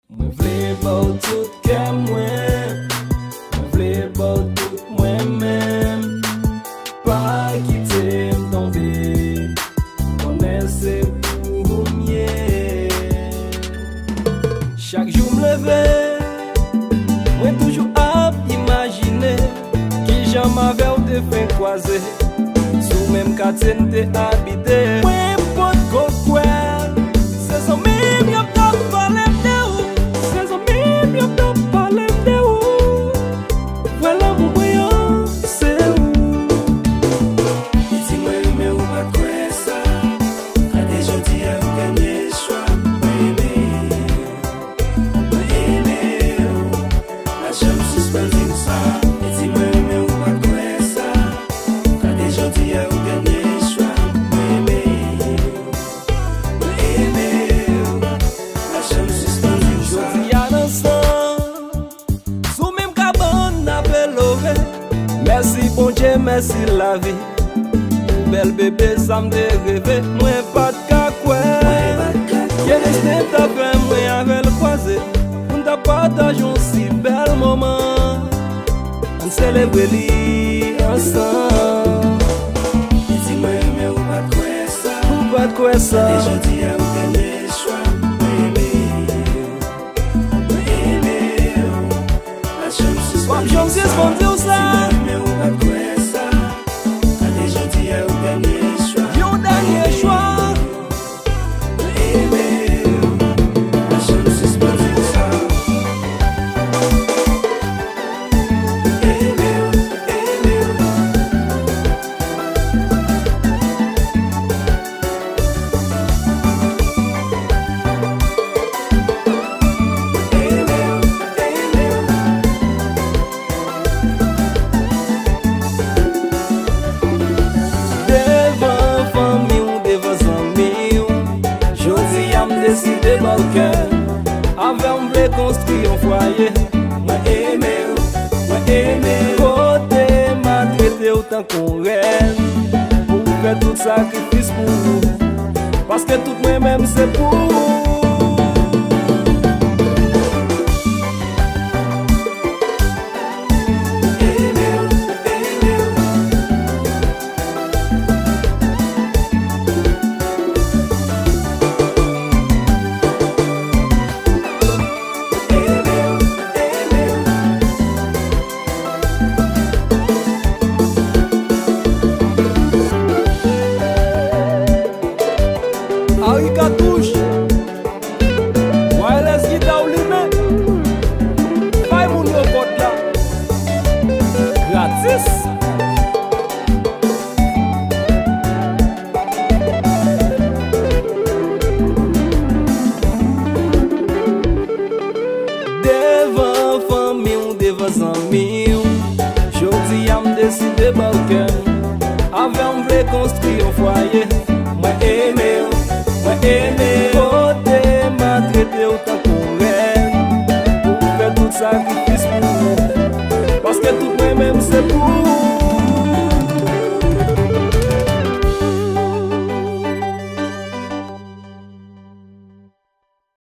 Mwen vle pou tout kem mwen, mwen vle pou tout mwen men. Pa kite m tombe, konen se pou mye. Chak jou m leve, mwen toujou ap imagine ki jan ma ve ou te fin kwaze, sou menm katen te habite. Mwen pot kokwen, se son mim yop tap palem de ou, se son mim yop tap palem de ou. Wala mou boyan, se ou. Si mwen reme ou pa kwe sa, ade jodi a ou genye chwa. Mwen eme ou, la jam suspendi ou sa. Si mwen reme ou pa kwe sa, ade jodi a ou genye chwa. Mwen eme ou, la jam suspendi ou sa. Jodi a nan san, sou mim kabon apel ove. Merci bon Dieu, merci la vie. Bel bébé, ça me de rêver. Mwen pat ka kwen, y'a destin ta fe mwen avel croisé. On ta partage un si bel moment, on célèbre li ensemble. Si mwen reme ou pa kwe sa, Ou pat kwen sa, ade jodi a ou genye chwa. Mwen eme ou, la jam pap suspendi jom ou si sa. espondi ou sa. Si mwen reme ou pa kwe sa, ade jodi a ou genye chwa. Yon dernier choix. Mwen eme ou, la jam suspendi ou sa. Eme ou, eme ou. Devan fami ou devan zami ou, jodi am deside balke. Ave m vle konstri yon foye. Mwen eme ou, mwen eme ou. Kote ma trete ou tan kon ren, pou fè tout sakrifis pou ou, paske tout mwen mèm se pou ou. Ari Katouche, wireless guitar ou lime, fay moun yo pot la, gratis. Devan fami ou devan zami ou, jodi am deside balke. Ave m vle konstri yon foye. Mwen eme ou, mwen eme ou. Kote ma trete ou tan kon ren, pou fè tout sakrifis pou ou, paske tout mwen mèm se pou ou.